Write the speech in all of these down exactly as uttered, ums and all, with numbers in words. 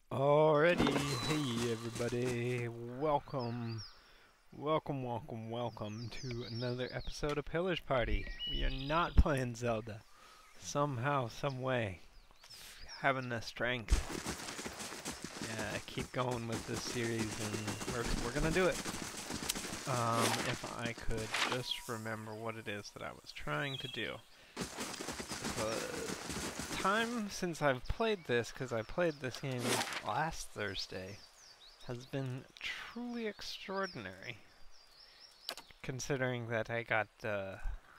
Alrighty, hey everybody, welcome, welcome, welcome, welcome to another episode of Pillars Party. We are not playing Zelda. Somehow, some way, having the strength. Yeah, keep going with this series and we're, we're gonna do it. Um, if I could just remember what it is that I was trying to do. The time since I've played this, because I played this game last Thursday, has been truly extraordinary. Considering that I got, uh,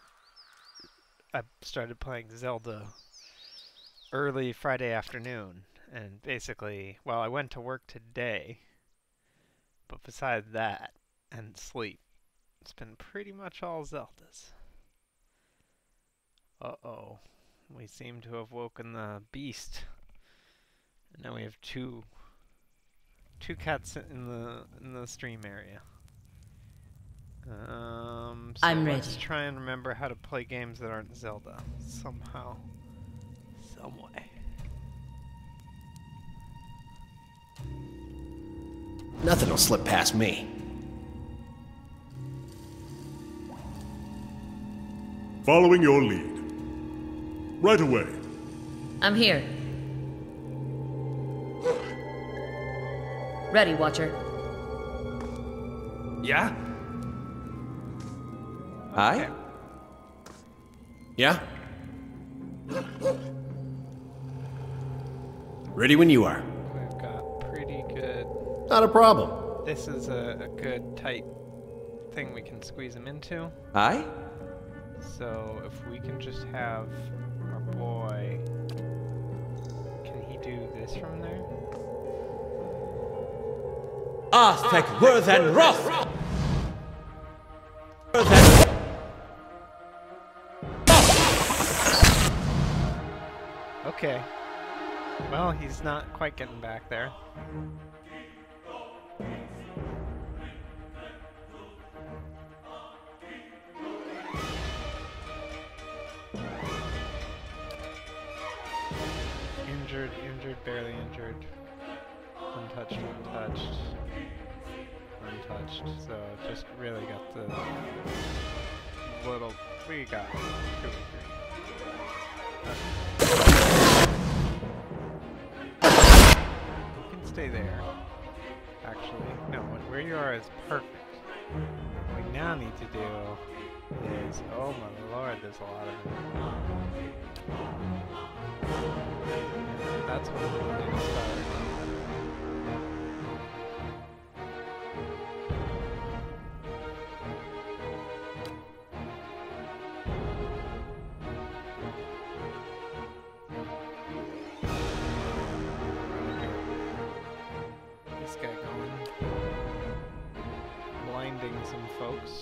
I started playing Zelda early Friday afternoon, and basically, well, I went to work today, but besides that, and sleep, it's been pretty much all Zeldas. Uh-oh. We seem to have woken the beast. And now we have two two cats in the in the stream area. Um so I'm let's ready. try and remember how to play games that aren't Zelda somehow. Some way. Nothing will slip past me. Following your lead. Right away. I'm here. Ready, Watcher. Yeah? Aye? Okay. Yeah? Ready when you are. We've got pretty good. Not a problem. This is a, a good tight thing we can squeeze them into. Aye? So if we can just have our boy, can he do this from there? Arthek Worthen Roth! Okay. Well, he's not quite getting back there. Injured, injured, barely injured. Untouched, untouched. Untouched. So just really got the little. We got two or three. You can stay there. Actually, no. Where you are is perfect. What we now need to do is, oh my lord, there's a lot of it. That's what we need to start. This guy going. Blinding some folks.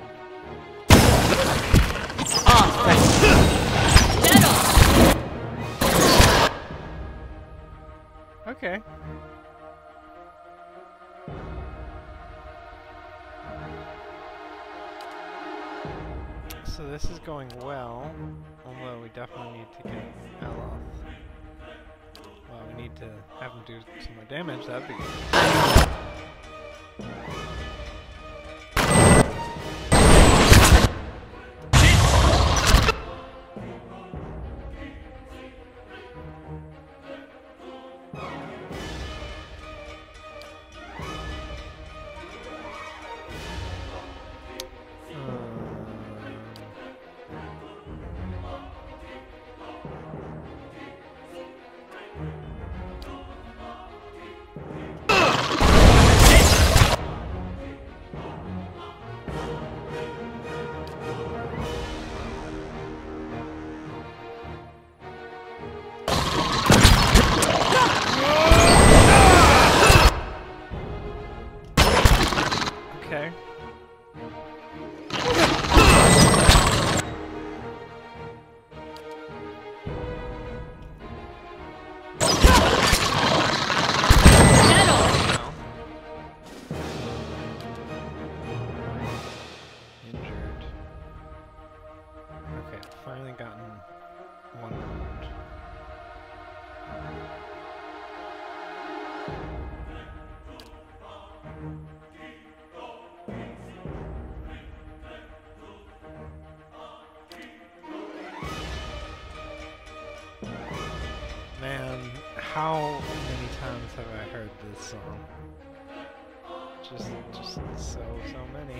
Okay. So this is going well, although we definitely need to get Aloth. Well, we need to have him do some more damage, that'd be good. Okay. Injured. Okay, finally gotten one wound. How many times have I heard this song? Just, just so, so many.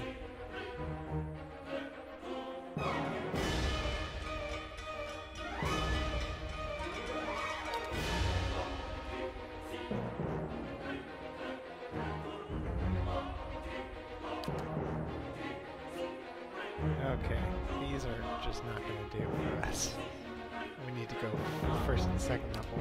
Okay, these are just not going to do for us. We need to go first and second level.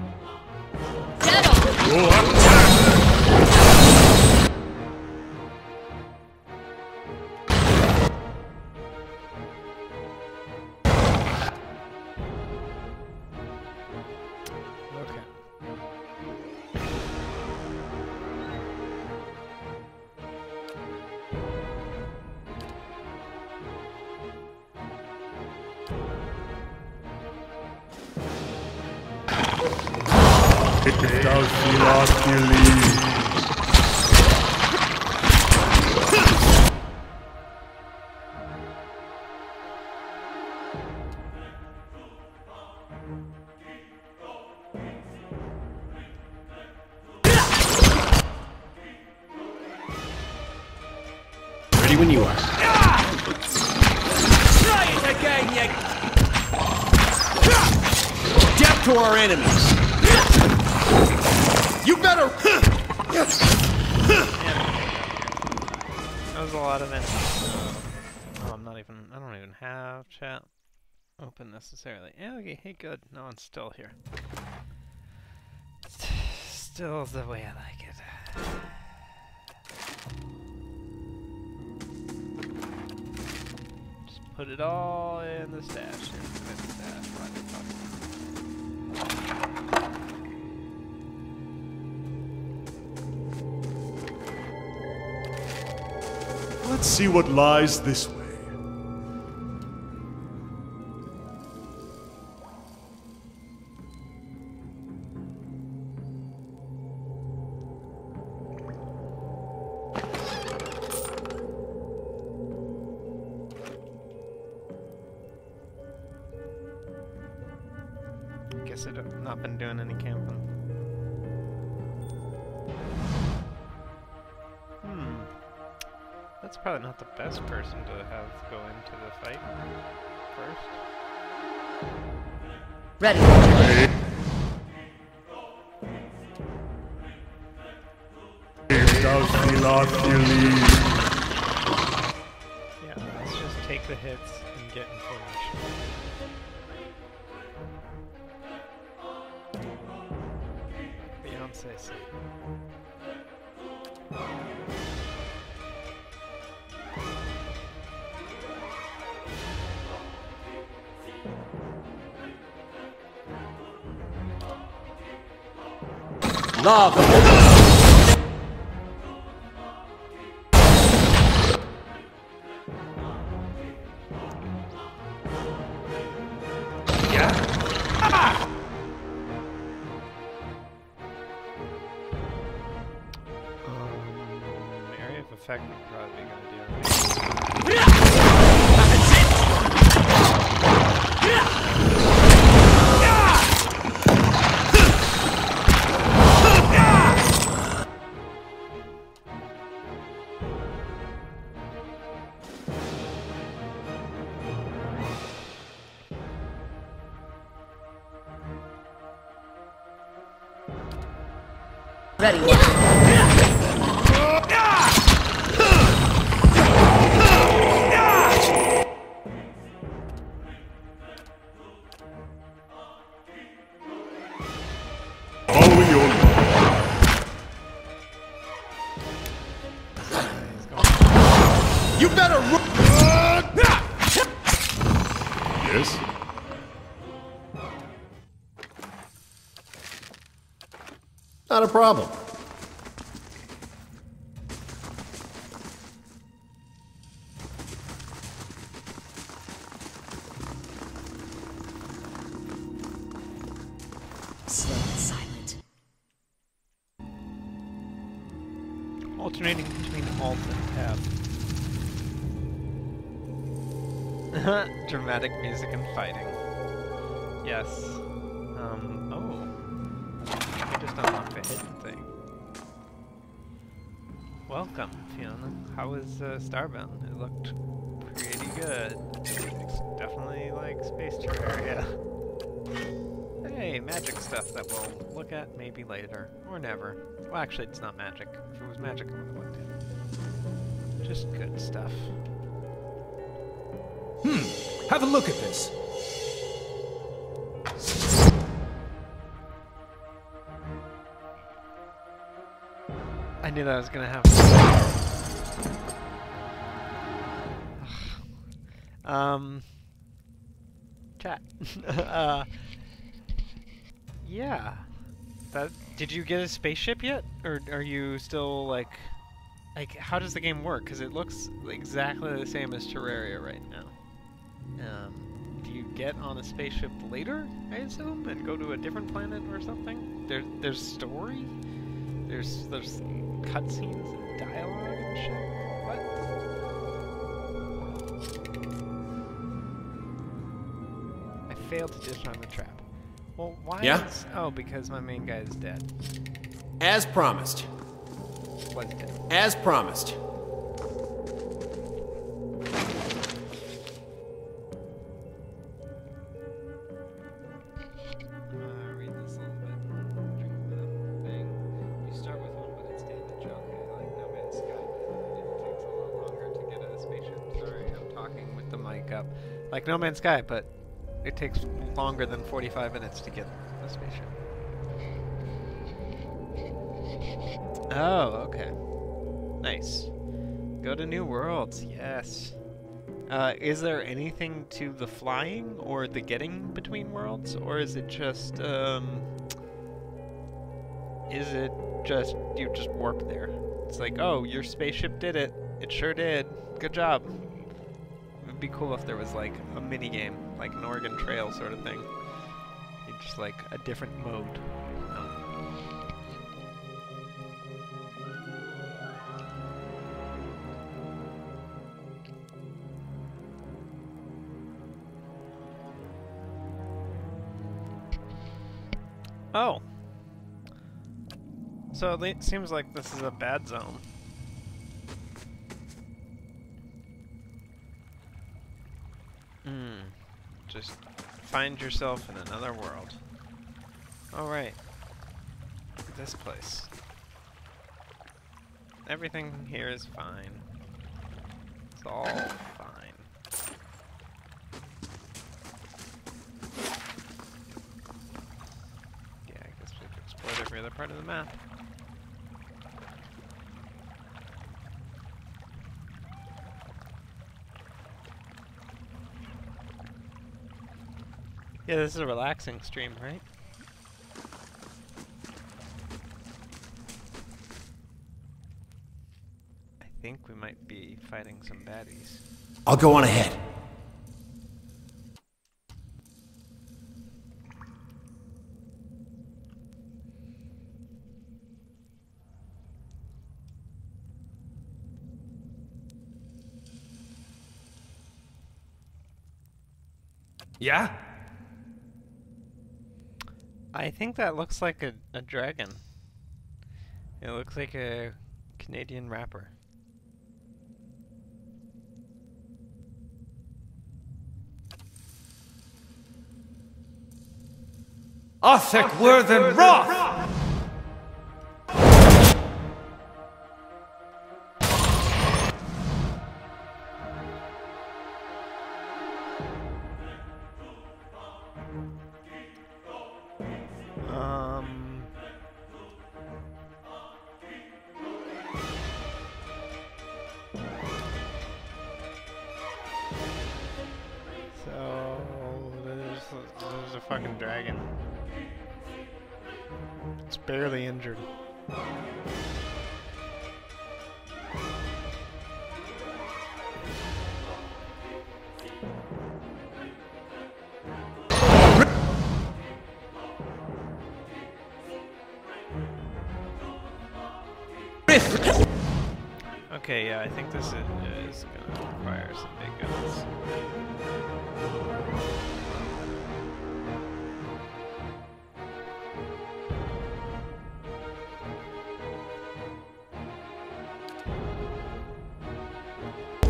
Okay. If thou see lost, you leave. Ready when you are. Try it again, you... Death to our enemies! You better... That was a lot of enemies. Oh, I'm not even... I don't even have chat open necessarily. Yeah, okay, hey, good. No one's still here. Still the way I like it. Just put it all in the stash. In the stash. Right the fuck. Let's see what lies this way. Guess I've not been doing any camping. Hmm. That's probably not the best person to have go into the fight first. Ready. If thou see lost, you leave. Yeah, let's just take the hits and get in formation. Beyonce. Lava! Effect would probably be a good idea. Ready. Following your lead. You better run! Yes? Not a problem. Slow and silent. Alternating between alt and tab. Dramatic music and fighting. Yes. Um, oh. a hidden thing. Welcome, Fiona. How was uh, Starbound? It looked pretty good. It's definitely like Space Terraria. Hey, magic stuff that we'll look at maybe later. Or never. Well, actually, it's not magic. If it was magic, I would have looked at it. Just good stuff. Hmm. Have a look at this. I knew that was gonna happen. um, chat. uh, yeah. That. Did you get a spaceship yet, or are you still like, like how does the game work? Because it looks exactly the same as Terraria right now. Um, do you get on a spaceship later, I assume, and go to a different planet or something? There, there's story. There's there's cutscenes and dialogue and shit. What? I failed to disarm the trap. Well, why? Yeah? Is, oh, because my main guy is dead. As promised. Was dead. As promised. Like No Man's Sky, but it takes longer than forty-five minutes to get a spaceship. Oh, okay. Nice. Go to new worlds, yes. Uh, is there anything to the flying or the getting between worlds, or is it just, um... Is it just, you just warp there? It's like, oh, your spaceship did it. It sure did. Good job. It'd be cool if there was like a mini game, like an Oregon Trail sort of thing. You just like a different mode. Um, oh. So it seems like this is a bad zone. Hmm. Just find yourself in another world. Alright. This place. Everything here is fine. It's all fine. Yeah, I guess we've explored every other part of the map. Yeah, this is a relaxing stream, right? I think we might be fighting some baddies. I'll go on ahead. Yeah? I think that looks like a, a dragon. It looks like a Canadian rapper. Othek Worthen Roth! Um... So... There's, there's a fucking dragon. It's barely injured. Okay, yeah, I think this is, is gonna require some big guns.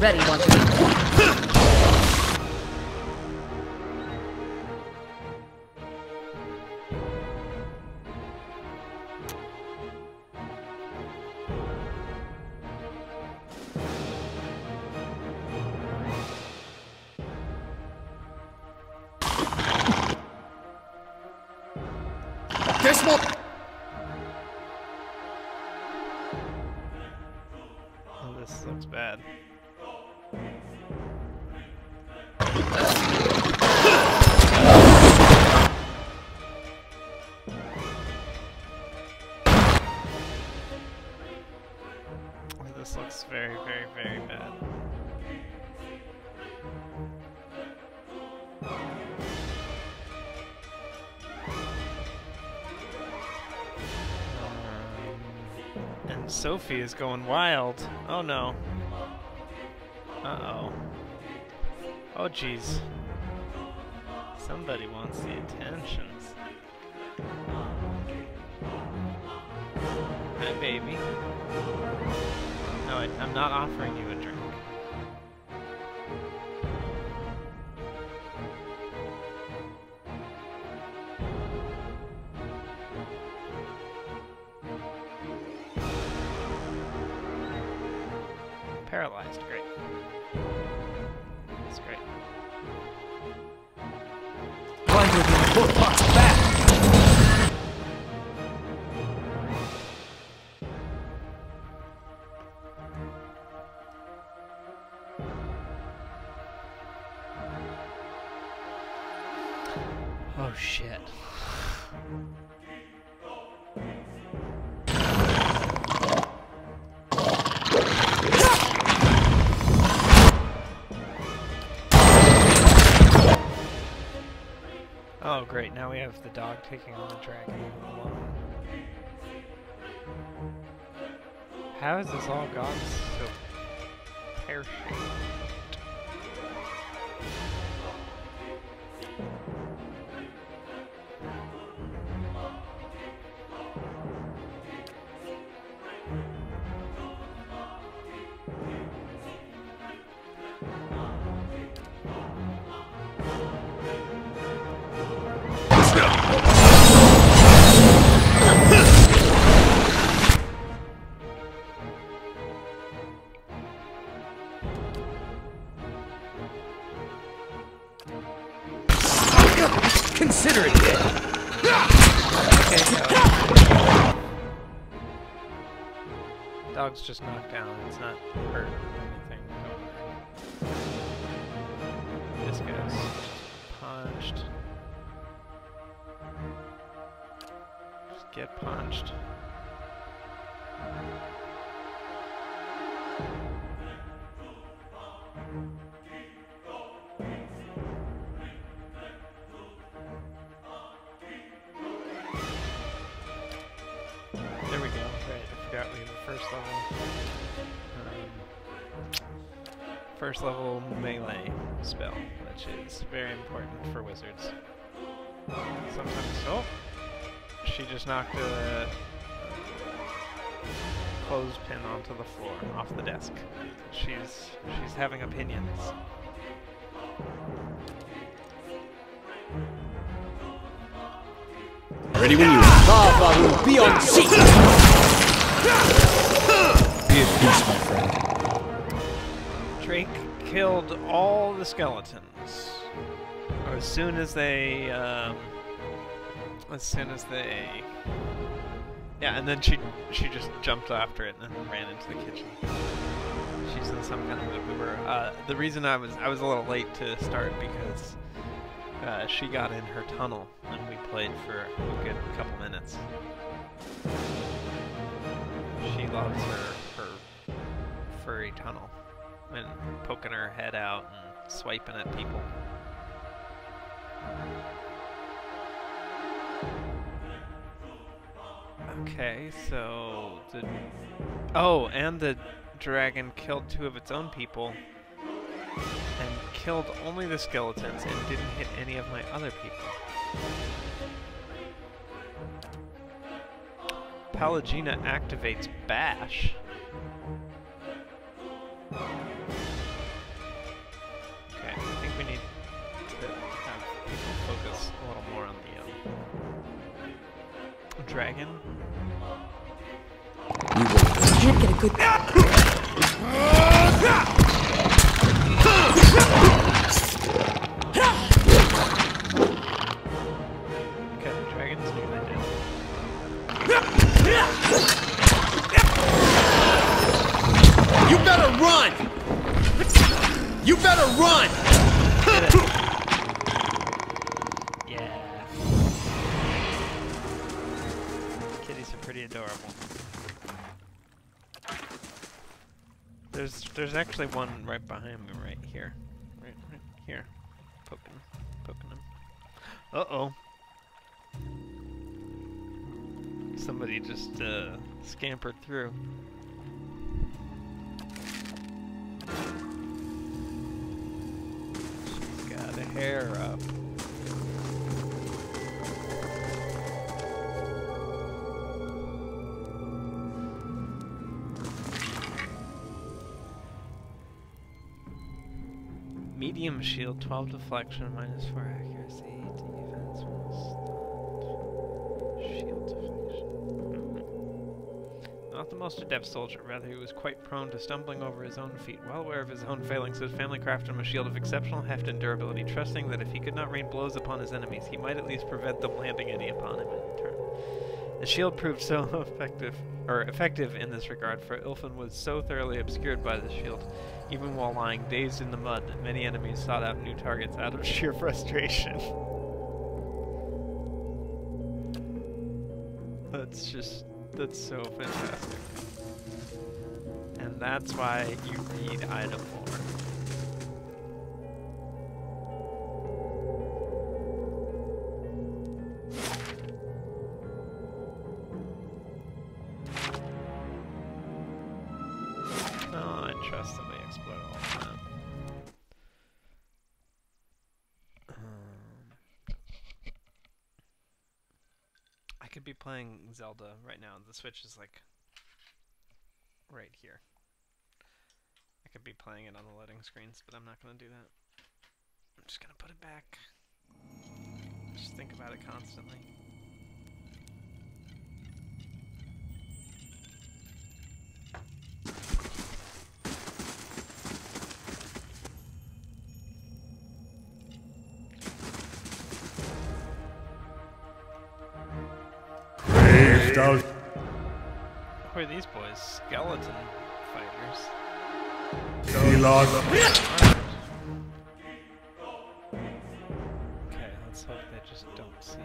very want to be. This will... Oh, this looks bad. Oh, this looks very, very, very bad. And Sophie is going wild. Oh no. Uh-oh. Oh jeez. Somebody wants the attentions. Hi baby. No, I, I'm not offering you a drink. Paralyzed, great. That's great. Find her the book box back! Oh shit. Oh great, now we have the dog taking on the dragon alone. How has this all gone so pear-shaped? Consider it dead. Okay, so dog's just knocked down. It's not hurt or anything. Don't worry. This guy's just punched. Just get punched. There we go. Right, I forgot we have a first level. Um, first level melee spell, which is very important for wizards. Sometimes. Oh! She just knocked a clothespin onto the floor, off the desk. She's she's having opinions. Ready when you are. Lava will be on seat! Be at peace, my friend. Drake killed all the skeletons. Or as soon as they, um, as soon as they, yeah, and then she she just jumped after it and then ran into the kitchen. She's in some kind of mood. We were, uh, the reason I was I was a little late to start because uh, she got in her tunnel and we played for a good couple minutes. She loves her her furry tunnel and poking her head out and swiping at people. Okay, so the oh, and the dragon killed two of its own people and killed only the skeletons and didn't hit any of my other people. Pallegina activates Bash. can't get a good... Okay, dragons do that. You better run! You better run! Yeah. Kitties are pretty adorable. There's there's actually one right behind me right here. Right right here. Poking poking him. Uh-oh. Somebody just uh scampered through. She's got a hair up. Medium shield, twelve deflection, minus four accuracy, defense, shield deflection. Not the most adept soldier, rather he was quite prone to stumbling over his own feet. Well aware of his own failings, his family crafted him a shield of exceptional heft and durability, trusting that if he could not rain blows upon his enemies, he might at least prevent them landing any upon him in turn. The shield proved so effective, or effective in this regard, for Ilfin was so thoroughly obscured by the shield, even while lying dazed in the mud, that many enemies sought out new targets out of sheer frustration. That's just, that's so fantastic. And that's why you read item lore. Be playing Zelda right now. The Switch is like right here. I could be playing it on the loading screens, but I'm not going to do that. I'm just going to put it back. Just think about it constantly. Thou Who are these boys? Skeleton fighters. see lost. Okay, let's hope they just don't see.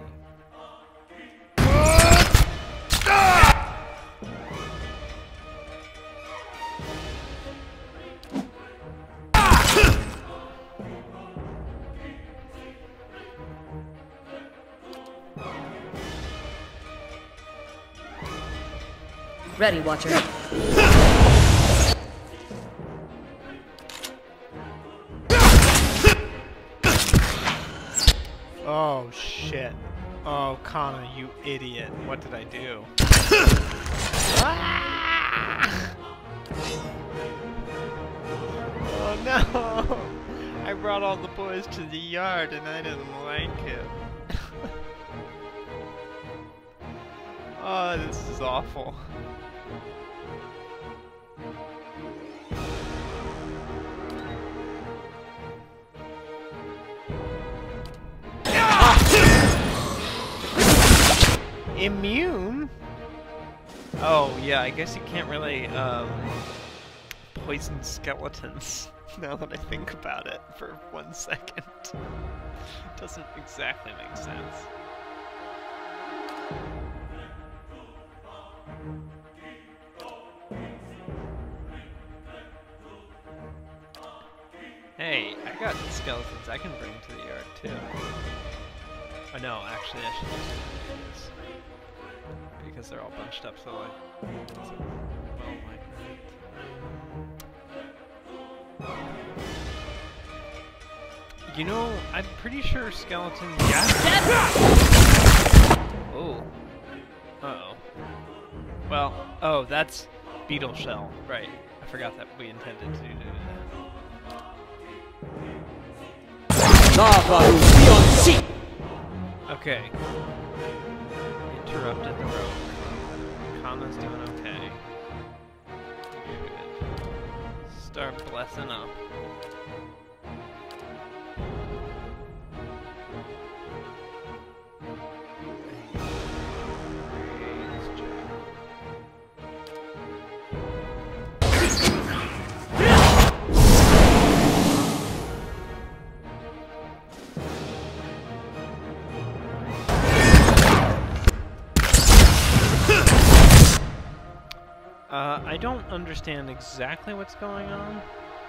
Ready, Watcher. Oh shit. Oh, Kana, you idiot. What did I do? Ah! Oh no! I brought all the boys to the yard and I didn't like it. Oh, this is awful. Immune? Oh, yeah, I guess you can't really, um, poison skeletons, now that I think about it for one second. Doesn't exactly make sense. Hey, I got skeletons I can bring to the yard, too. Oh, no, actually, I should just do this. Because they're all bunched up so like, so well like that. You know, I'm pretty sure skeletons. Yeah. Oh. Uh oh. Well, oh, that's beetle shell, right? I forgot that we intended to do that. Lava be on seat. Okay. Interrupted the road. Kana's doing okay. start blessing up. Uh, I don't understand exactly what's going on,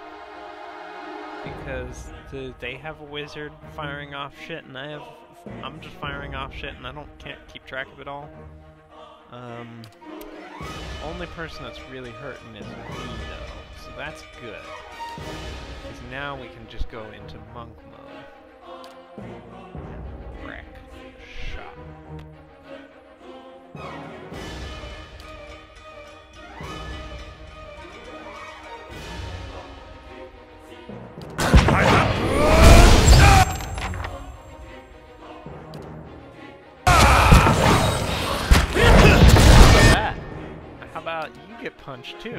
because the, they have a wizard firing off shit, and I have I'm just firing off shit, and I don't can't keep track of it all. Um, only person that's really hurting is me, though, so that's good, because now we can just go into monk mode. Wreck shop. You get punched too.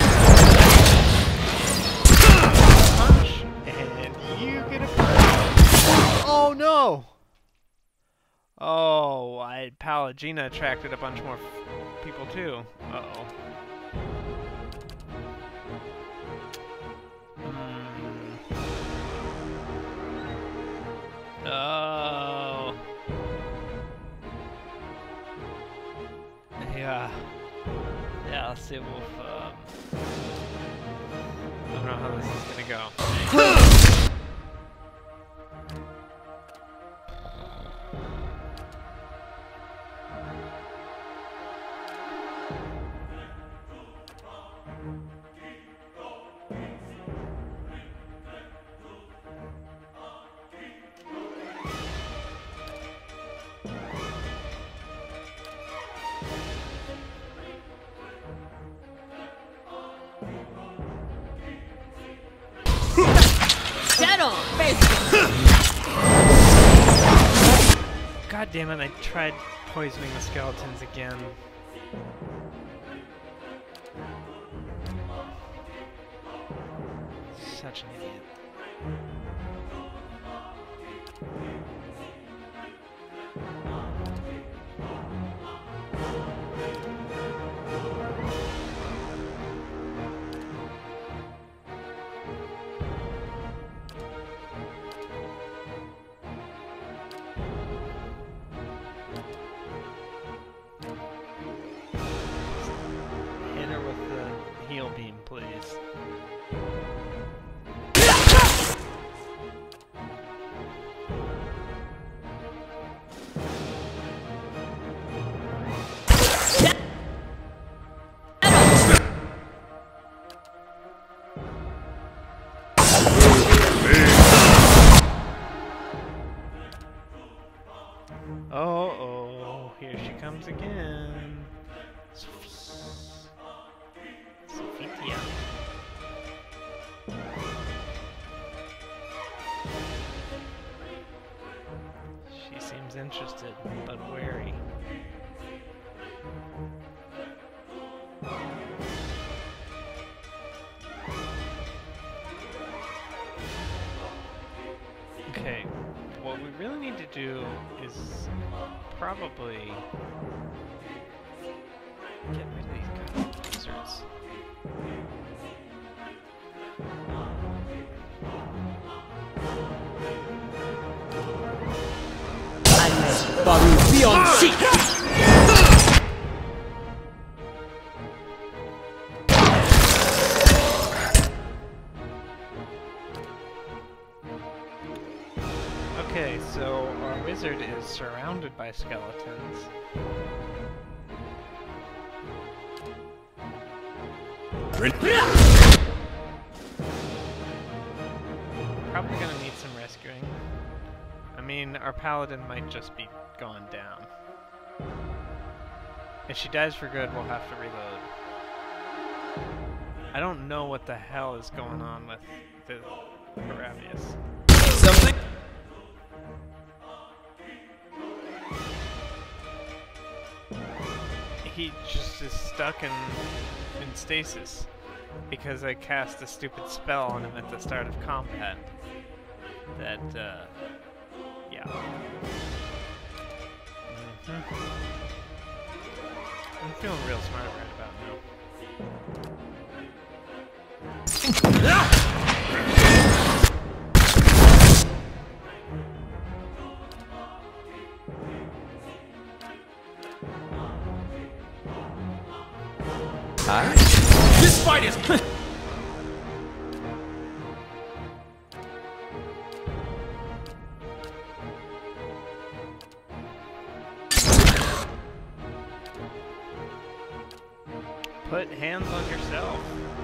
Punch, and you get a punch. Oh no! Oh, I Pallegina attracted a bunch more f people too. Uh oh. Hmm. Oh. Yeah. Yeah, I'll see if we'll, um, I don't know how this is gonna go. Dead on! God damn it, I tried poisoning the skeletons again. Such an idiot. Hit her with the heal beam, please. Oh, oh, here she comes again. Sophie. Sophia. She seems interested, but wary. Okay, what we really need to do is probably get rid of these goddamn lizards. Baru, be on seat! Okay, so our wizard is surrounded by skeletons. Probably gonna need some rescuing. I mean, our paladin might just be gone down. If she dies for good, we'll have to reload. I don't know what the hell is going on with the Paravius. Something? He just is stuck in, in stasis. because I cast a stupid spell on him at the start of combat. That, uh, yeah. Mm-hmm. I'm feeling real smart right about now. Alright. This fight is... Put hands on yourself.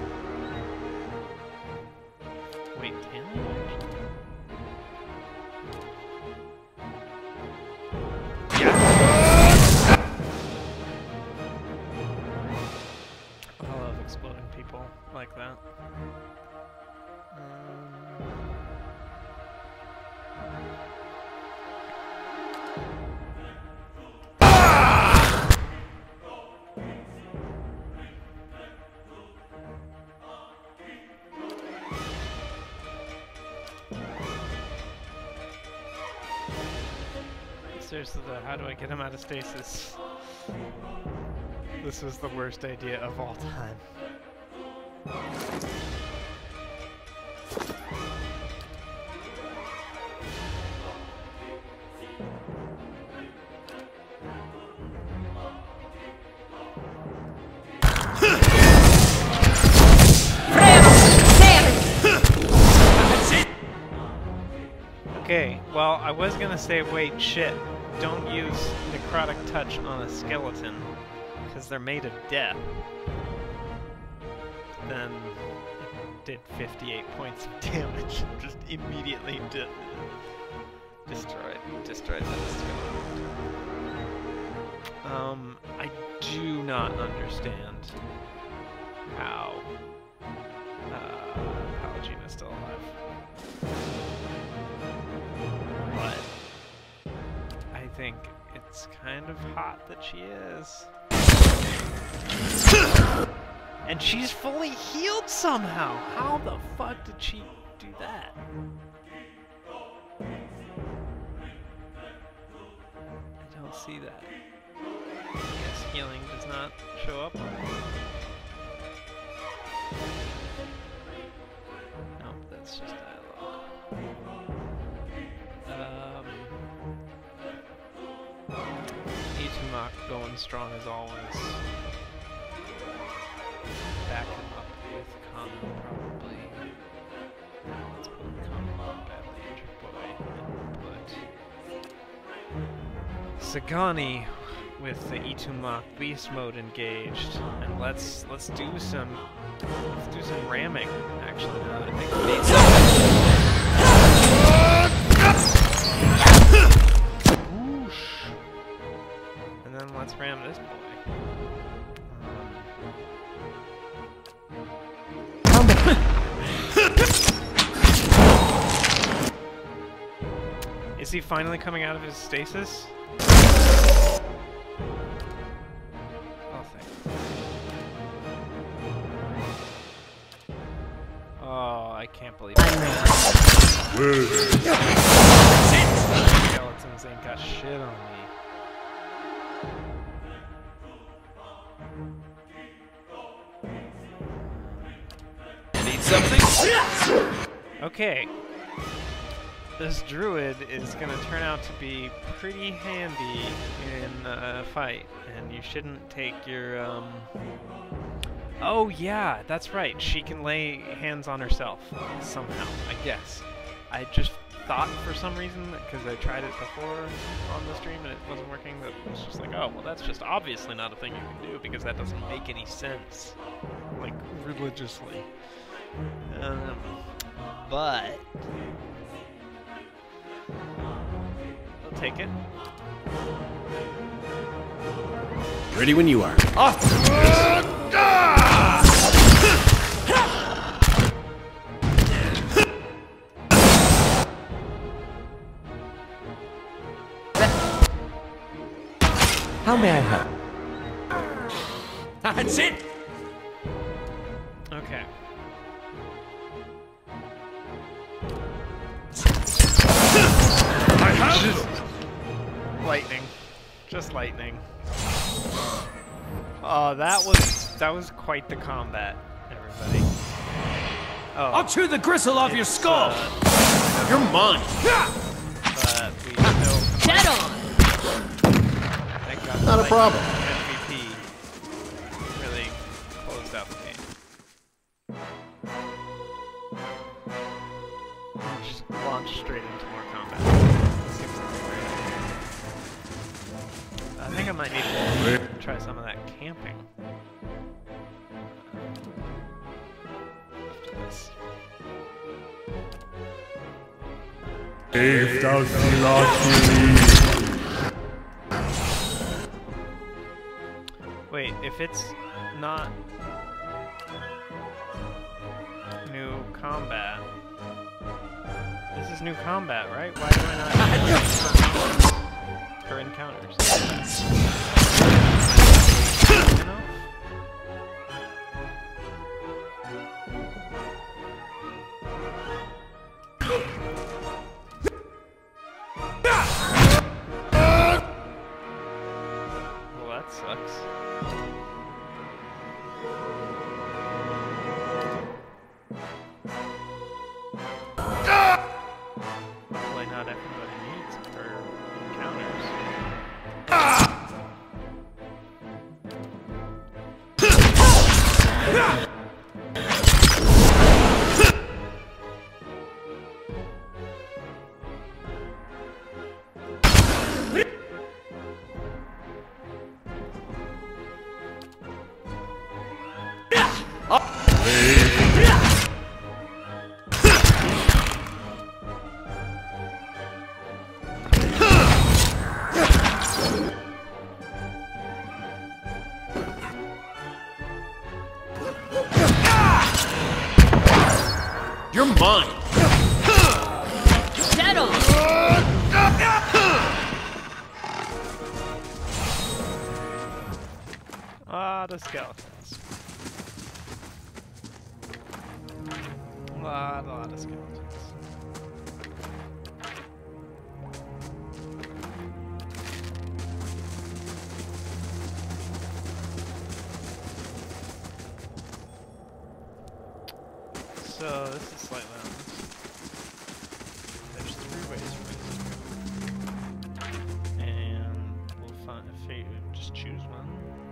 Wait, can I actually? Yeah. I love exploding people like that. Um, Seriously though, how do I get him out of stasis? This was the worst idea of all time. Okay, well, I was gonna say, wait, shit, don't use Necrotic Touch on a skeleton, because they're made of death. Then it did fifty-eight points of damage, just immediately de destroyed, destroyed that skeleton. Um, I do not understand how uh, Pallegina's still alive. But I think it's kind of hot that she is. And she's fully healed somehow! How the fuck did she do that? I don't see that. I guess healing does not show up on her. Nope, that's just dialogue. Um, Itumok going strong as always. Back him up with Kano probably. Let's put Kano on badly injured boy and put Sagani with the Itumok beast mode engaged. And let's let's do some let's do some ramming actually now that I think of it. And then let's ram this boy. Um. Is he finally coming out of his stasis? Oh, thank you. Oh, I can't believe it. Skeletons ain't got shit on me. Need something? Okay. This druid is gonna turn out to be pretty handy in a fight, and you shouldn't take your, um... Oh yeah, that's right, she can lay hands on herself, somehow, I guess. I just thought for some reason, because I tried it before on the stream and it wasn't working, that it was just like, oh, well that's just obviously not a thing you can do, because that doesn't make any sense, like, religiously. Um, but... I'll take it. Ready when you are. Off! How may I help? That's it! Okay. just lightning. Oh, that was that was quite the combat, everybody. Oh, I'll chew the gristle off your it's, skull! uh, You're mine. but we still Dead on! thank God Not a the problem. M V P really closed out the game. And just launch straight into more combat. Seems like a great idea. I think I might need to try some of that camping. After this. If thou see lost Wait, if it's not new combat, this is new combat, right? Why do I not have for encounters? You know? Well, that sucks. Hopefully not everybody needs it for encounters. You're mine. Dead on! Ah, the skeletons. A lot, a lot of skeletons. So this is slightly on this. There's three ways for it. And we'll find a fate just choose one.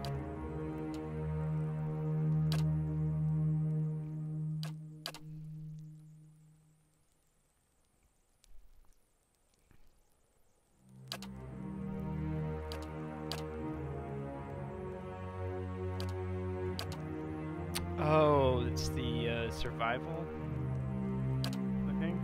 Oh, it's the uh, survival, I think.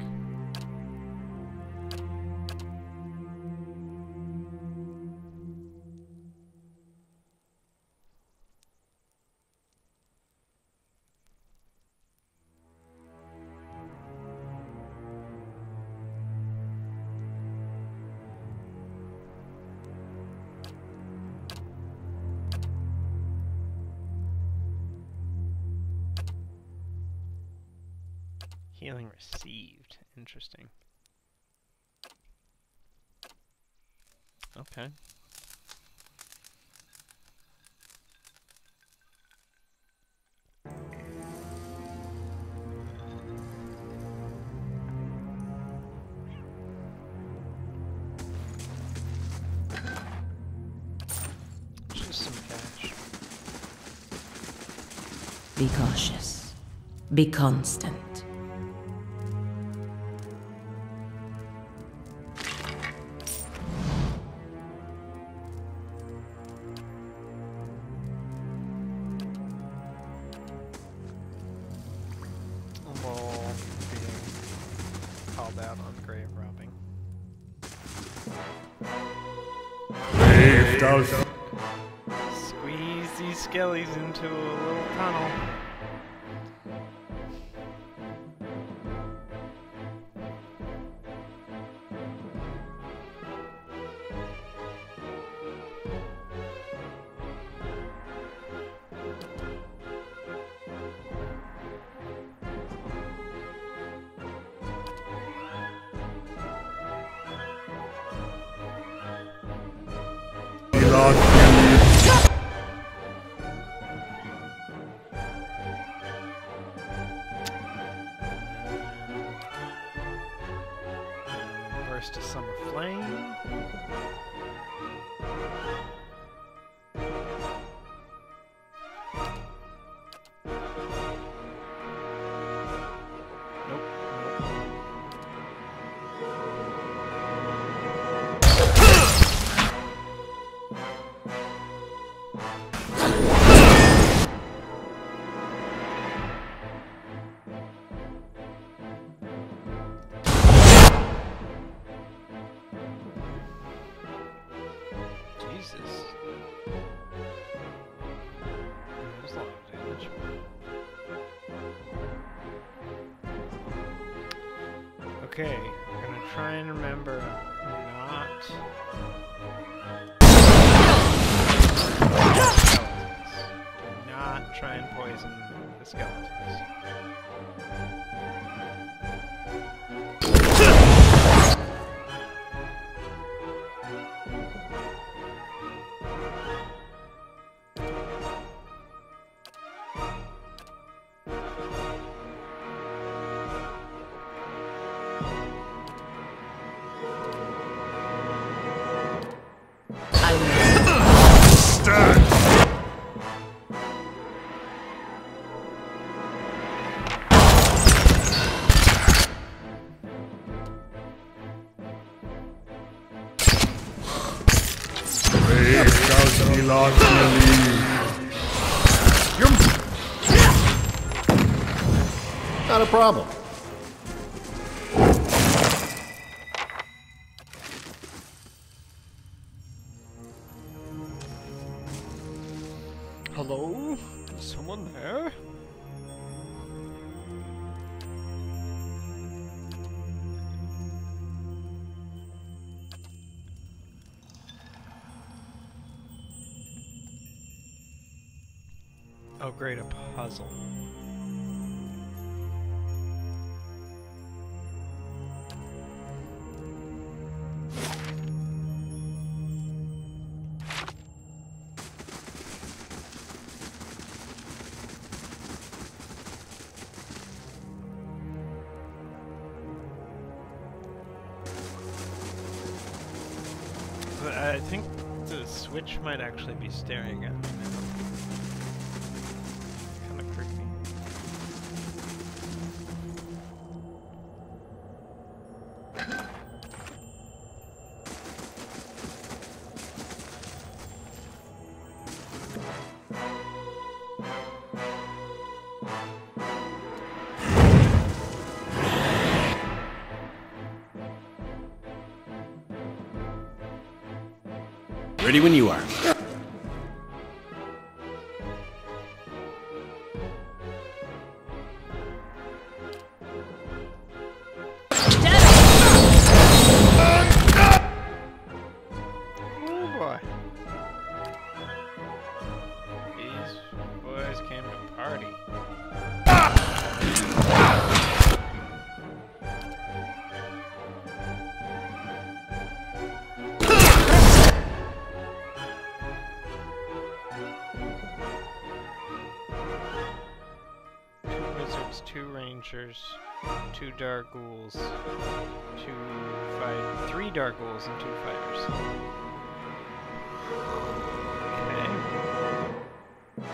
Healing received. Interesting. Okay. Just some cash. Be cautious. Be constant. Lol, being called out on grave robbing. if thou see Squeeze these skellies into a little tunnel. Burst of Summer Flame. Jesus. There's a lot of damage. Okay, I'm gonna try and remember not... skeletons. Do not try and poison the skeletons. Not a problem. Hello? Is someone there? Oh great, a puzzle. But I think the switch might actually be staring at me now. Kinda creepy. Ready when you are. Oh boy. These boys came to party. Two wizards, two rangers, two dark ghouls, two fight, three dark ghouls and two fighters. Okay.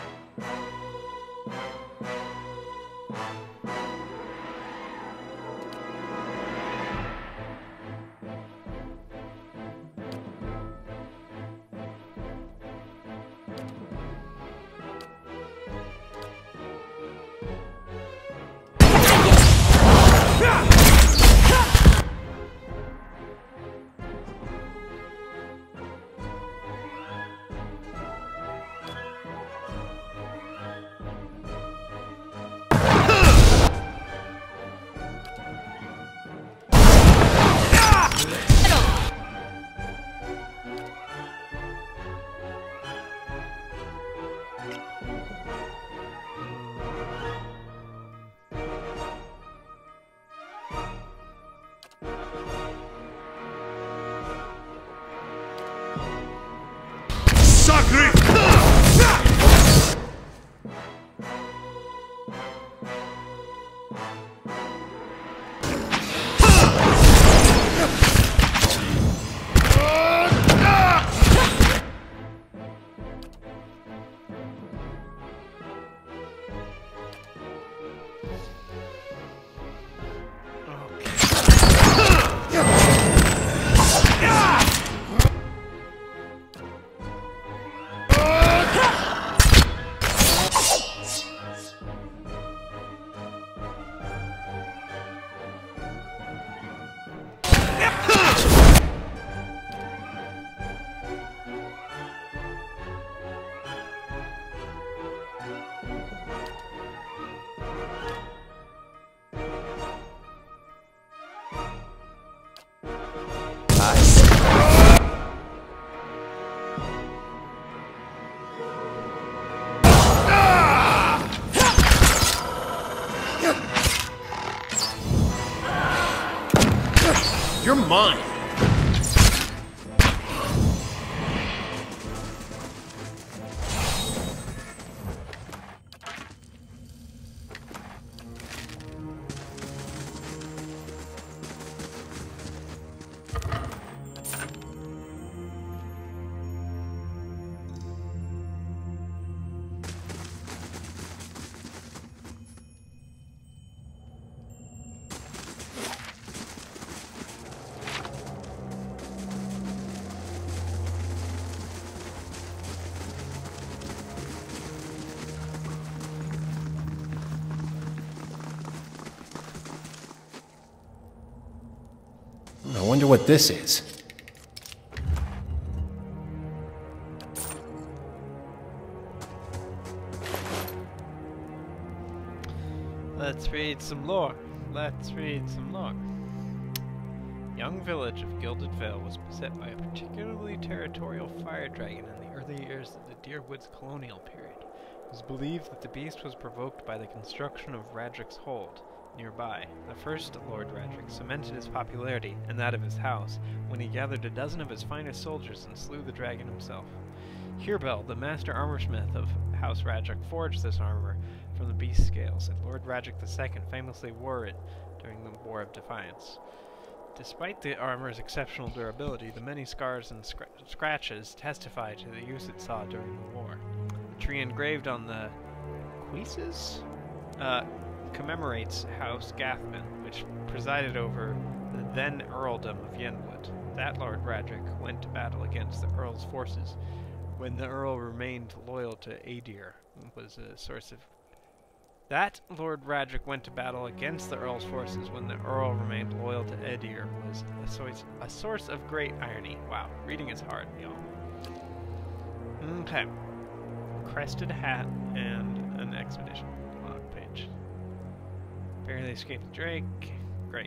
You're mine! I wonder what this is. Let's read some lore. Let's read some lore. Young village of Gilded Vale was beset by a particularly territorial fire dragon in the early years of the Deerwoods colonial period. It was believed that the beast was provoked by the construction of Radric's Hold nearby. The first Lord Radric cemented his popularity and that of his house when he gathered a dozen of his finest soldiers and slew the dragon himself. Hirbel, the master armorsmith of House Radric, forged this armor from the beast's scales, and Lord Radric the Second famously wore it during the War of Defiance. Despite the armor's exceptional durability, the many scars and scr scratches testify to the use it saw during the war. The tree engraved on the cuisses uh, commemorates House Gathman, which presided over the then earldom of Yenwood. That Lord Radric went to battle against the Earl's forces when the Earl remained loyal to Adir, was a source of That Lord Radric went to battle against the Earl's forces when the Earl remained loyal to Adir was a source, a source of great irony. Wow, reading is hard, y'all. Okay. Crested hat and an expedition log page. Barely escaped the Drake. Great.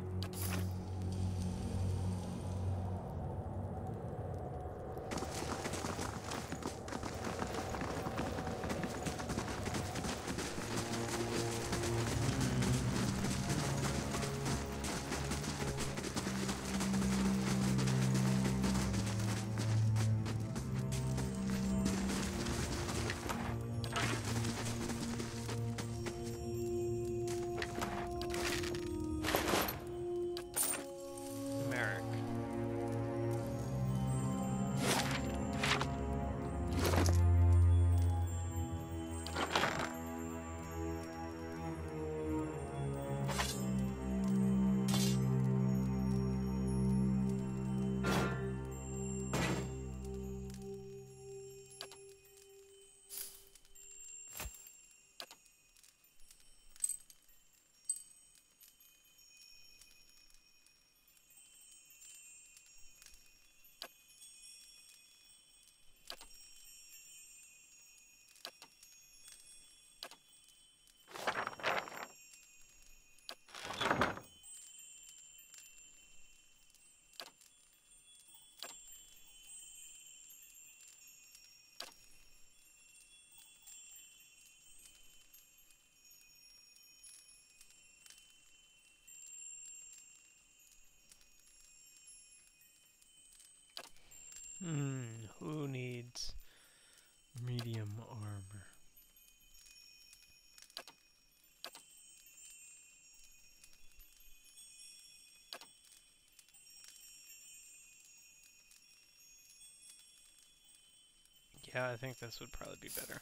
Hmm, who needs medium armor? Yeah, I think this would probably be better.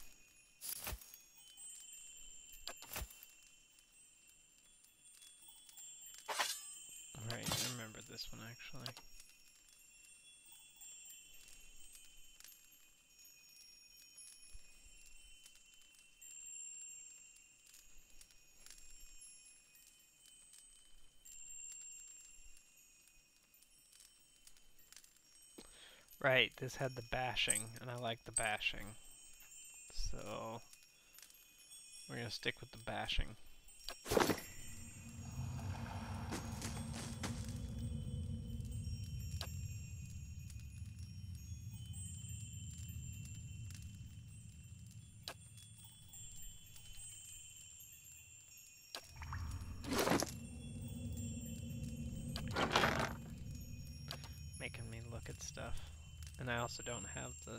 Alright, I remember this one actually. Right, this had the bashing, and I like the bashing. So, we're gonna stick with the bashing. stuff. And I also don't have the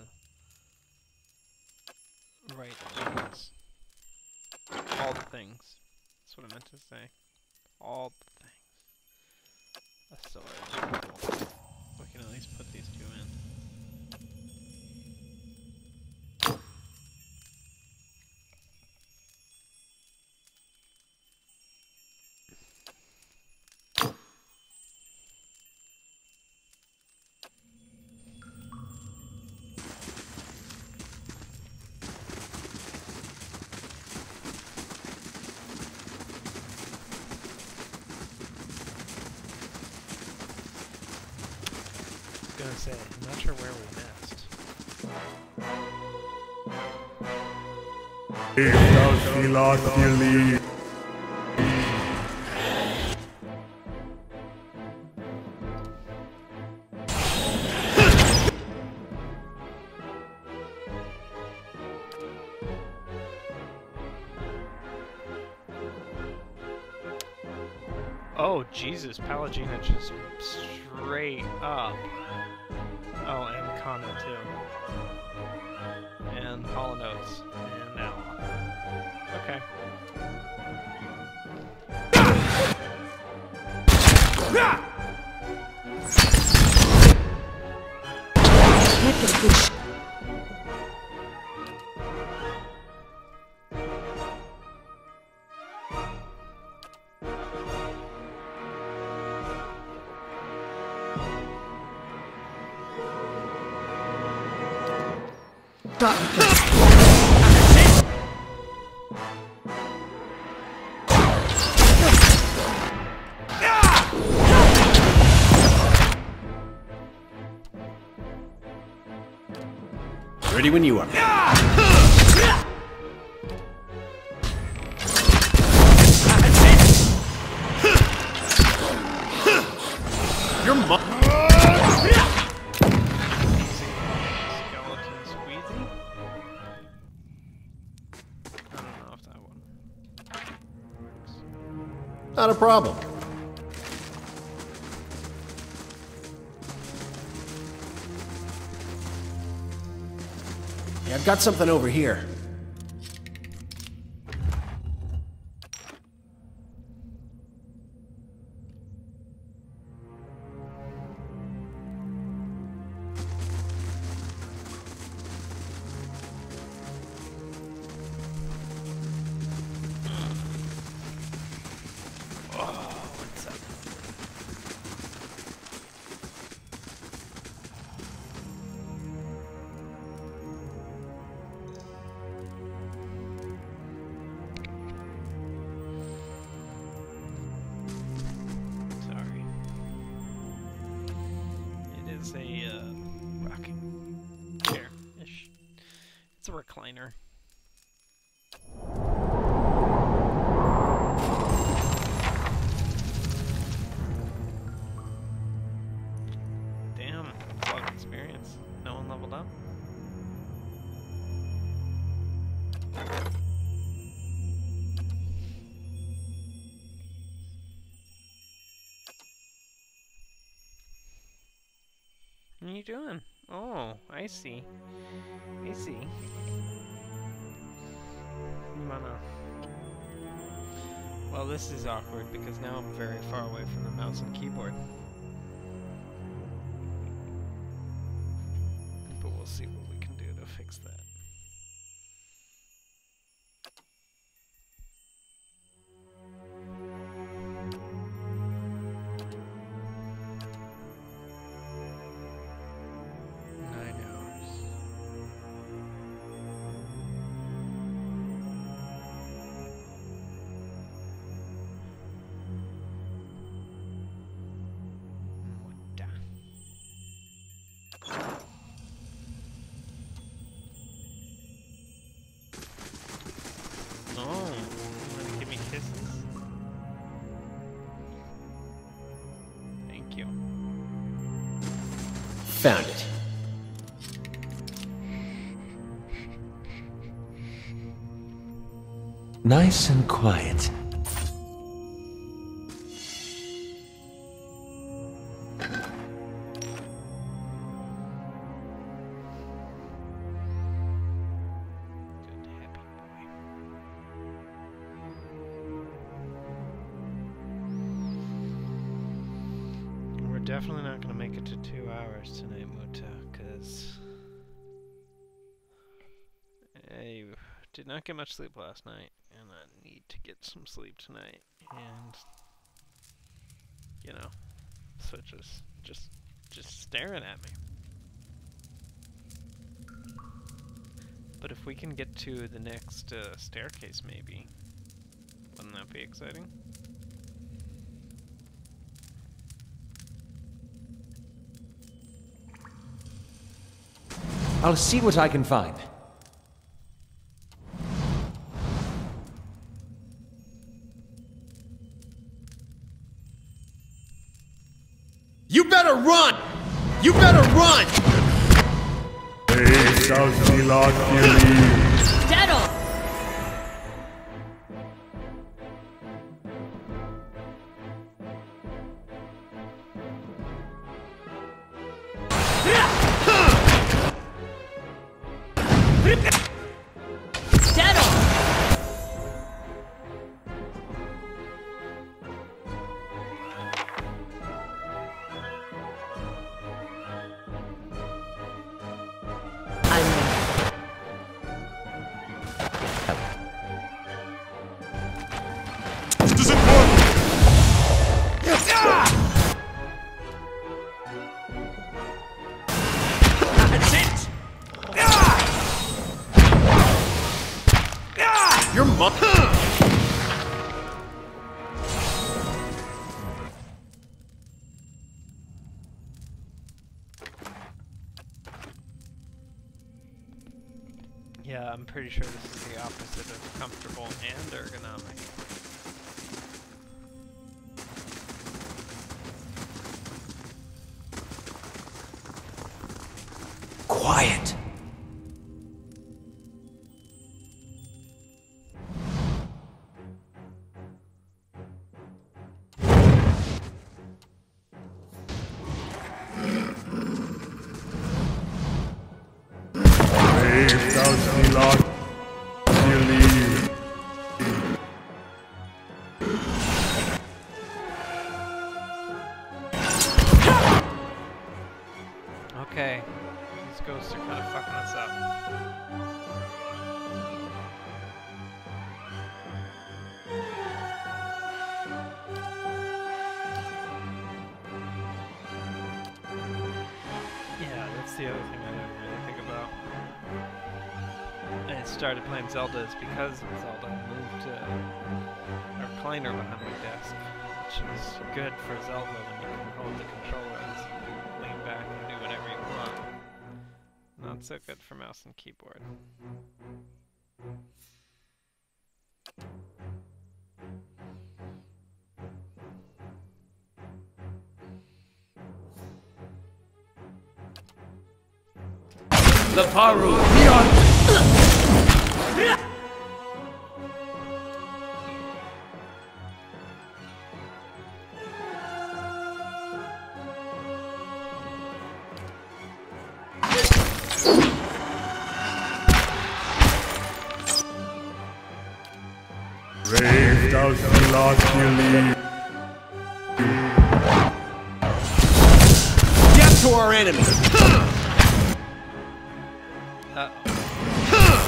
right things. All the things. That's what I meant to say. All the things. A sword. Cool. We can at least put these two in. Gonna say, I'm not sure where we missed. Esta Philophily. Oh, Jesus, Pallegina just straight up. Oh, and Kana too. And Hollow Notes. And now. Okay. Ready when you are. You're mine. Skeleton squeezy? I don't know if that one works. Not a problem. Yeah, I've got something over here. A uh, rocking chair-ish. It's a recliner. Damn, it's a lot of experience. No one leveled up. What are you doing? Oh, I see. I see. I'm gonna... Well, this is awkward because now I'm very far away from the mouse and keyboard. But we'll see what we can do to fix that. Found it. Nice and quiet. definitely not gonna make it to two hours tonight, Muta, because I did not get much sleep last night, and I need to get some sleep tonight. And you know, Switch is just just staring at me. But if we can get to the next uh, staircase, maybe, wouldn't that be exciting? I'll see what I can find. You better run! You better run! Hey, South Milad, Philly. Daryl! Your mother. Yeah, I'm pretty sure this is the opposite of comfortable and ergonomic. Quiet. Hey, South Milad, Philly. Okay, these ghosts are kind of fucking us up. Yeah, that's the other thing I didn't really think about. I started playing Zelda is because of Zelda. I moved uh, a recliner behind my desk, which is good for Zelda when you can hold the controller and just lean back and do whatever you want. Not so good for mouse and keyboard. The Paru beyond. Brave South Milad, Philly. Death to our enemy. Uh-oh.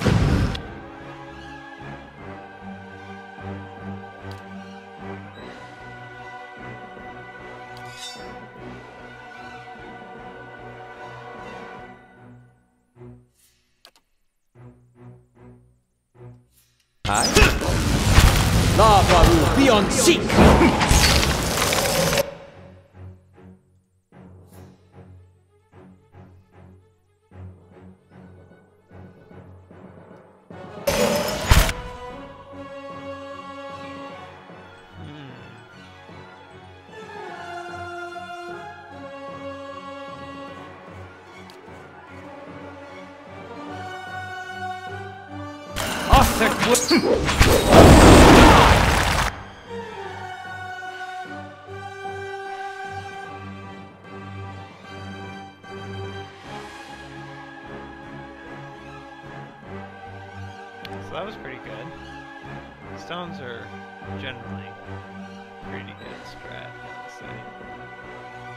Hi. La Paru beyond seek. So that was pretty good. Stones are generally pretty good strat, I would say.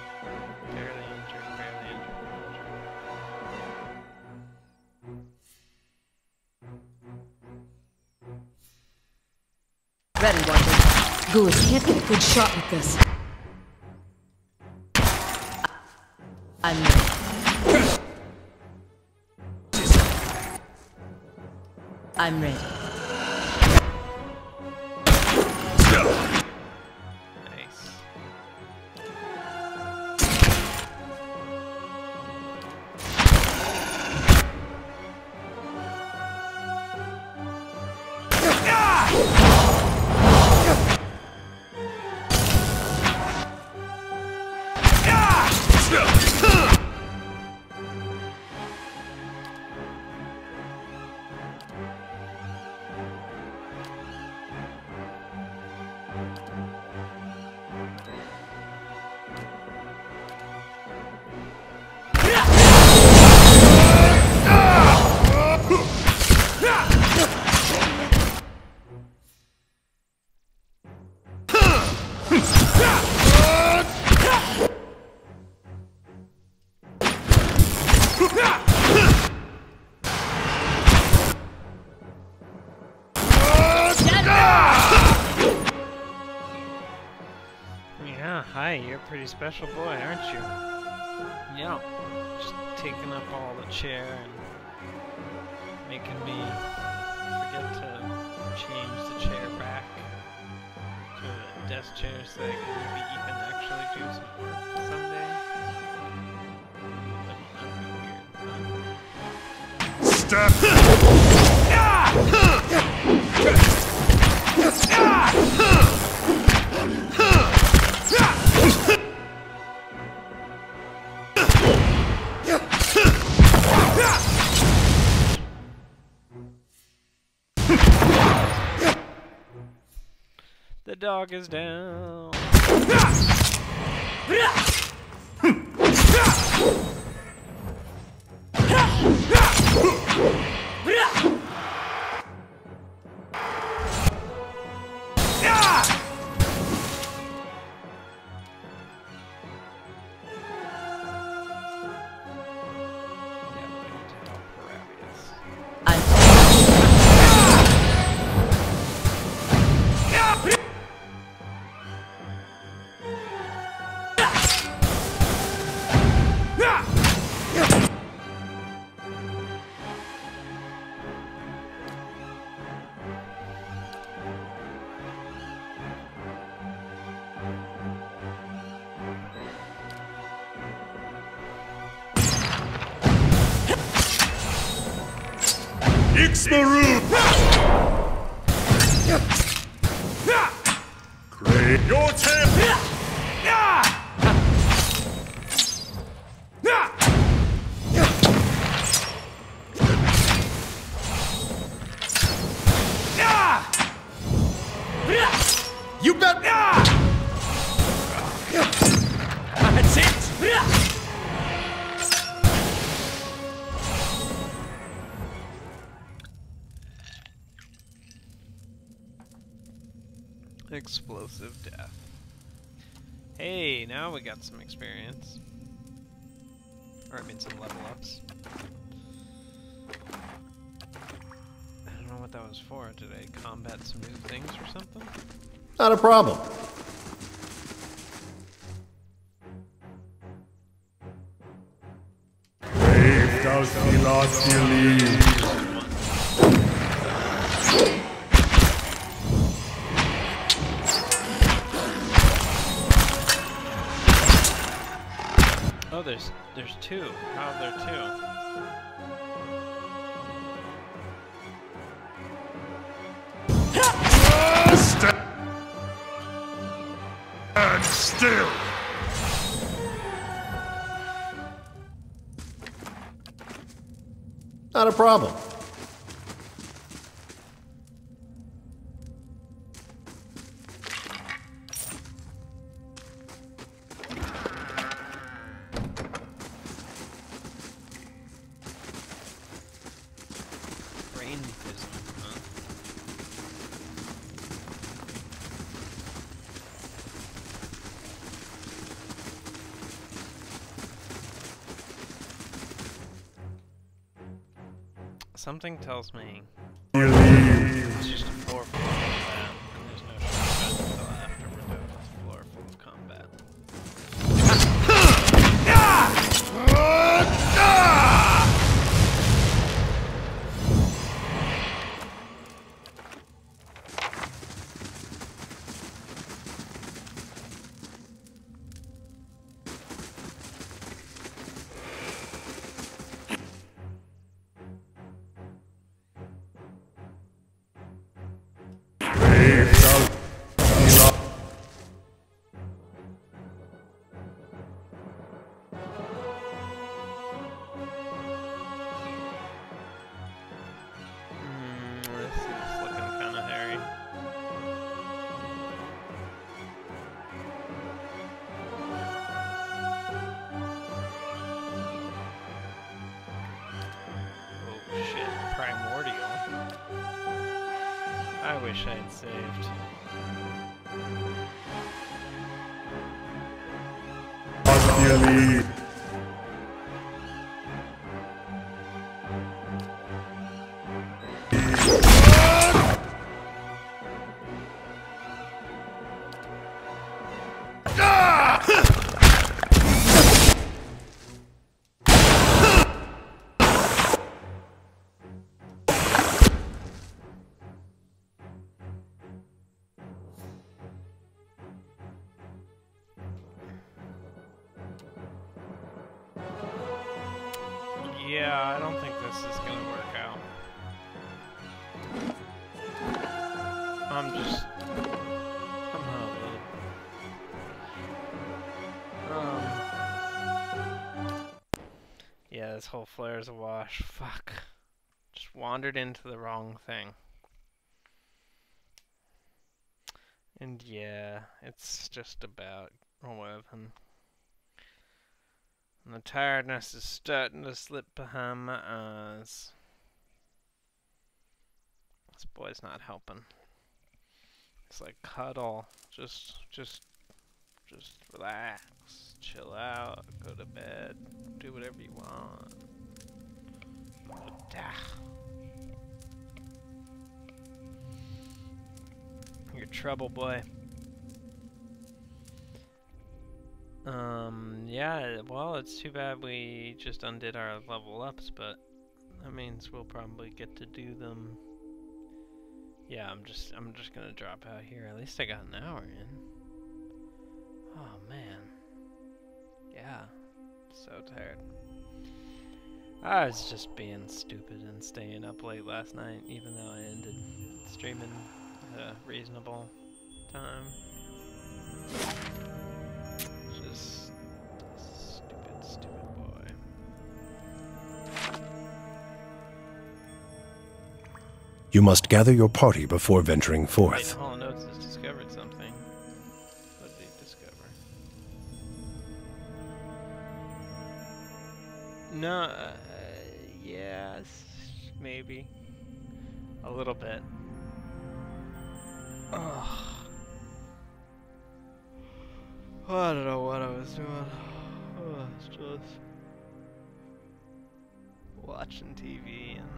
Ready, Watcher. Good. Can't get a good shot with this. I'm ready. I'm ready. Nice. Yeah, hi, you're a pretty special boy, aren't you? Yeah, just taking up all the chair and making me forget to change the chair back to a desk chair so that I can maybe even actually do some work someday. That'd be The dog is down. Ixmaru! Great. Your turn! You bet. That's it. Explosive death. Hey, now we got some experience. Or I mean some level ups. I don't know what that was for. Did I combat some new things or something? Not a problem. Brave thou Silas Oh, there's there's two. How are there two? Stand still! Not a problem. Brain prism, huh? Something tells me it's just a four four that, and there's no primordial. I wish I had saved. Partially. Yeah, I don't think this is gonna work out. I'm just... I'm hoping. Um... Yeah, this whole flare's a wash. Fuck. Just wandered into the wrong thing. And yeah, it's just about eleven. And the tiredness is starting to slip behind my eyes. This boy's not helping. It's like cuddle. Just, just, just relax. Chill out. Go to bed. Do whatever you want. You're trouble, boy. Um, yeah, well, it's too bad we just undid our level ups, but that means we'll probably get to do them. Yeah, I'm just, I'm just gonna drop out here. At least I got an hour in. Oh, man. Yeah, so tired. I was just being stupid and staying up late last night, even though I ended streaming at a reasonable time. Just stupid, stupid boy. You must gather your party before venturing forth. Hall and Oates has discovered something. What did he discover? No, uh, yes, maybe. A little bit. Ugh. I don't know what I was doing. I was just watching T V and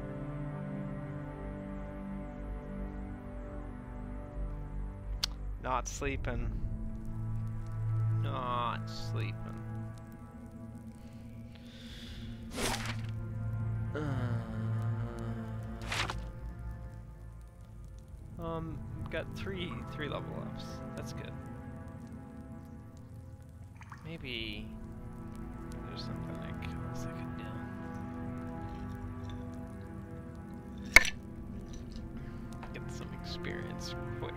not sleeping. Not sleeping. Uh, um, got three three level ups. That's good. Maybe there's something like else I could do. Get some experience quick.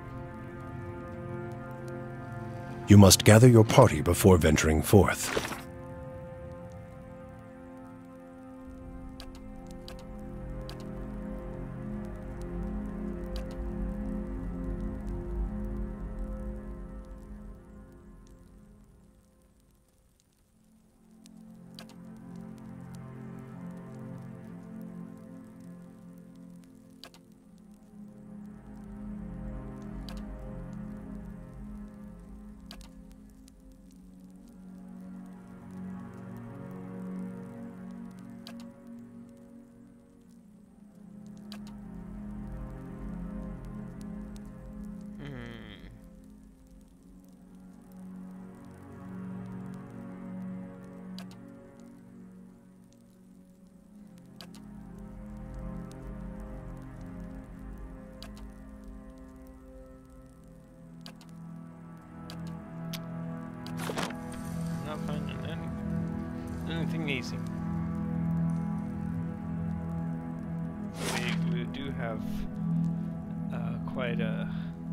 You must gather your party before venturing forth. Anything easy. We, we do have uh, quite a,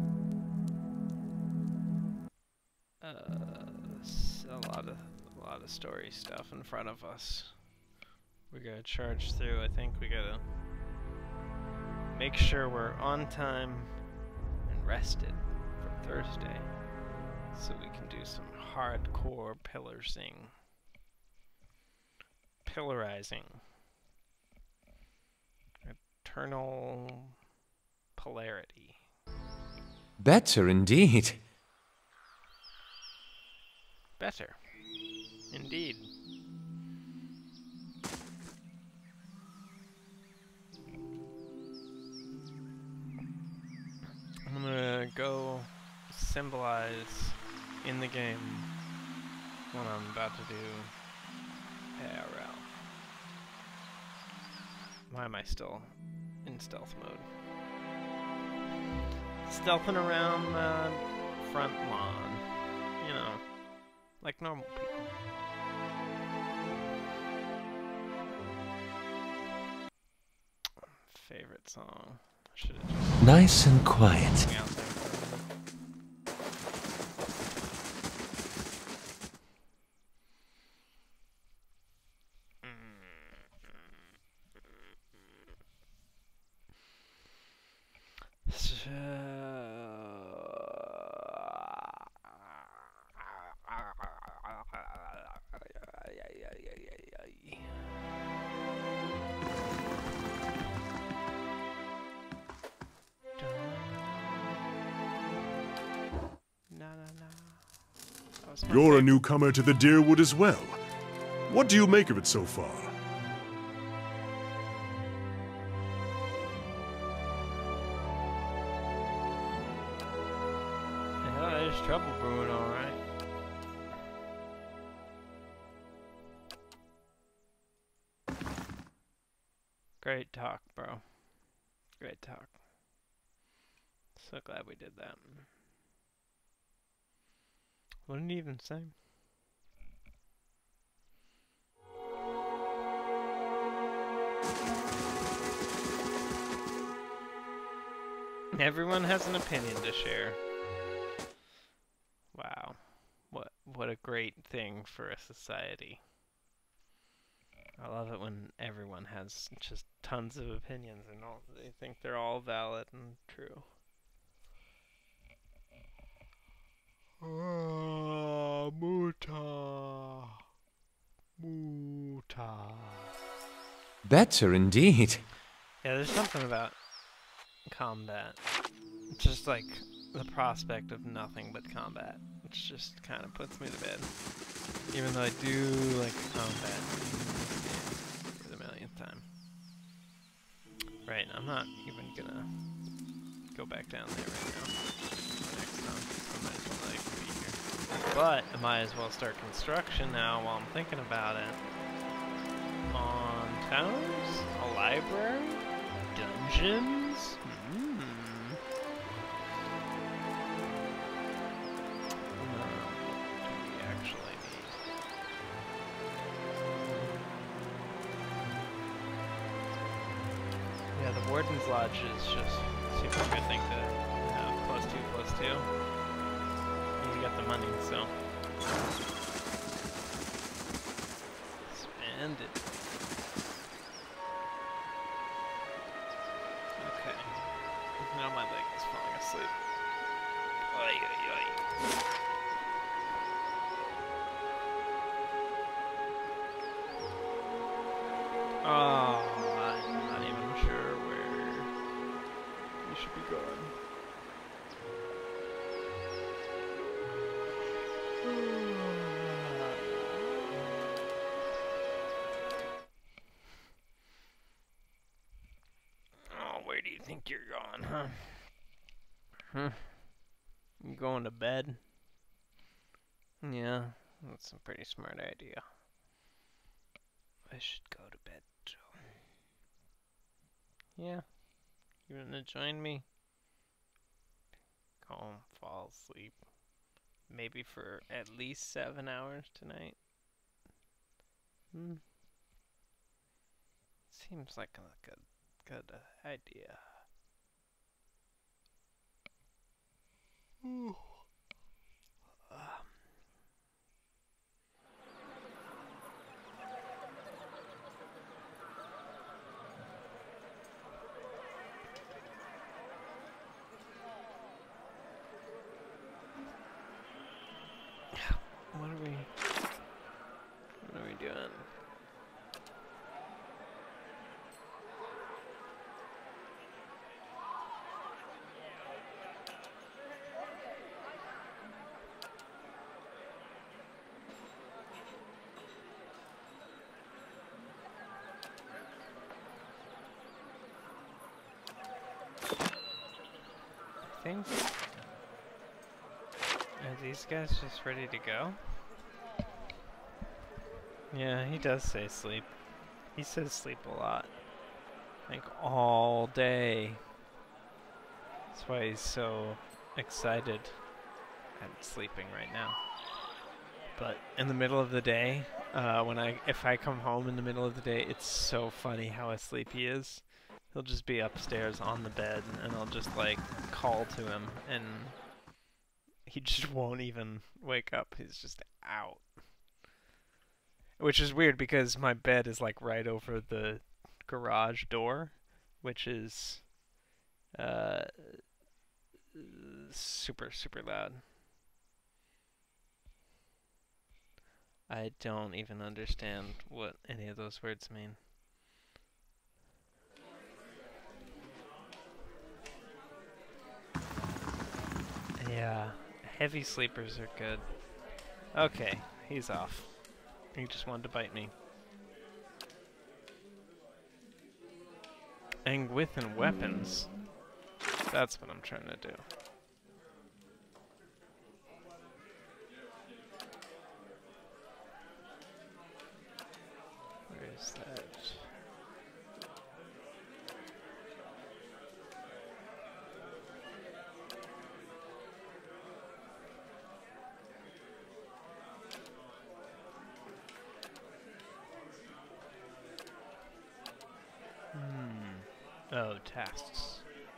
uh, a lot of a lot of story stuff in front of us. We gotta charge through. I think we gotta make sure we're on time and rested for Thursday, so we can do some hardcore pillarsing. Pillarizing. Eternal polarity. Better indeed. Better. Indeed. I'm gonna go symbolize in the game what I'm about to do. A R L. Why am I still in stealth mode? Stealthing around the front lawn. You know, like normal people. Favorite song. Should have just Nice and quiet. hung out there for a minute. You're a newcomer to the Deerwood as well. What do you make of it so far? Yeah, there's trouble brewing, alright. Great talk, bro. Great talk. So glad we did that. What did he even say? Everyone has an opinion to share. Wow. What what a great thing for a society. I love it when everyone has just tons of opinions and all, they think they're all valid and true. Ah, Muta. Muta. Better indeed. Yeah, there's something about combat. It's just like the prospect of nothing but combat. It just kind of puts me to bed. Even though I do like combat for the millionth time. Right, I'm not even gonna go back down there right now. Next time, I might as well not even be here. But I might as well start construction now while I'm thinking about it. On towns? A library? Dungeons? Hmm. Uh, what do we actually need? Yeah, the Warden's Lodge is just super good thing to have. Plus two, plus two. And you got the money, so. Spend it. Okay. Now my leg is falling asleep. Oy, oy, oy. Oh, I'm not even sure where we should be going. Oh, where do you think you're going, huh? Huh? You going to bed? Yeah, that's a pretty smart idea. I should go to bed too. Yeah, you wanna join me? Go home, fall asleep. Maybe for at least seven hours tonight. Hmm. Seems like a good, good uh, idea. Ooh. Um. What are we, what are we doing? sleeping? Are these guys just ready to go? Yeah, he does say sleep. He says sleep a lot. Like all day. That's why he's so excited and sleeping right now. But in the middle of the day, uh, when I if I come home in the middle of the day, it's so funny how asleep he is. He'll just be upstairs on the bed, and I'll just like call to him, and he just won't even wake up. He's just out. Which is weird because my bed is like right over the garage door, which is uh, super, super loud. I don't even understand what any of those words mean. Yeah, heavy sleepers are good. Okay, he's off. He just wanted to bite me. And with and weapons. That's what I'm trying to do. Where is that? Hmm. Oh, tasks.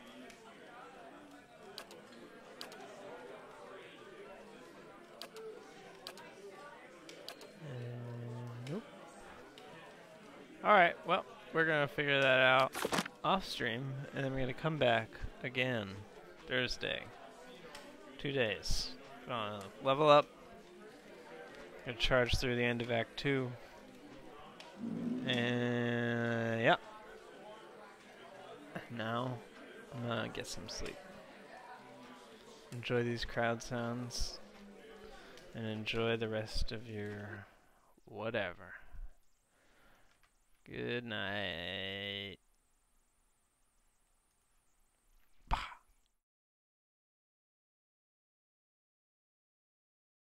Uh, nope. Alright, well, we're gonna figure that out off stream, and then we're gonna come back again Thursday. Two days. Gonna level up. Gonna charge through the end of Act two. And yeah. Now I'm gonna get some sleep. Enjoy these crowd sounds. And enjoy the rest of your whatever. Good night.